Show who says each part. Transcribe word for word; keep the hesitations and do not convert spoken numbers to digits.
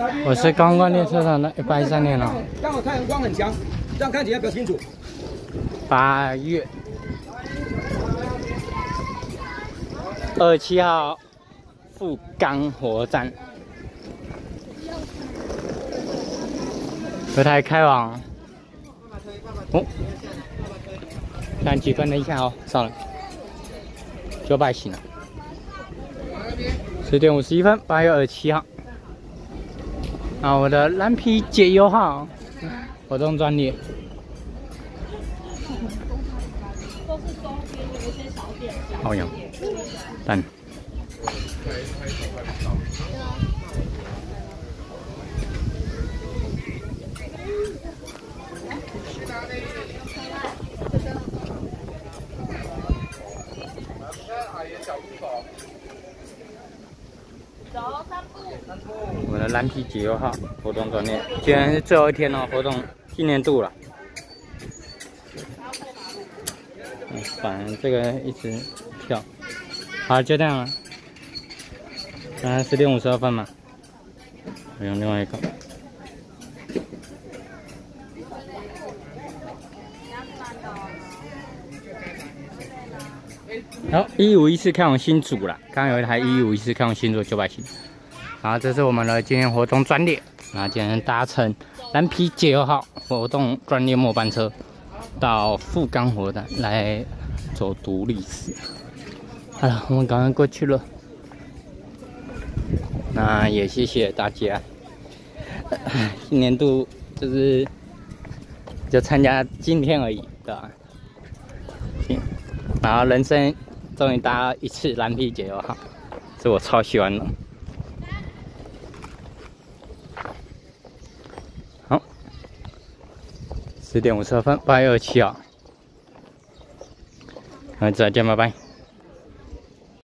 Speaker 1: 我是刚刚列车长的一百一十三年了。
Speaker 2: 刚好太阳光很强，这样看起来比较清楚。
Speaker 1: 八月二十七号，富冈火车站，这台开往哦，看几分？等一下哦，上了九百行了。十点五十一分，八月二十七号。啊，我的蓝皮解忧号活动专列。 好样，蛋。我的蓝皮解忧号活动专列，今天是最后一天了，活动今年度了。 反正这个一直跳，好，就这样了。现在十点五十二分嘛，我用另外一个。好，一五一四开往新竹了，刚刚有一台一五一四开往新竹九百七。好，这是我们的今天活动专列。那今天搭乘蓝皮解忧号活动专列末班车到富冈火车站来。 走读历史，好了，我们赶快过去了。那也谢谢大家，今年度就是就参加今天而已，对吧？然后人生终于搭一次蓝皮解忧号，是我超喜欢的。好，十点五十二分，八月二十七号。 那再见，拜拜。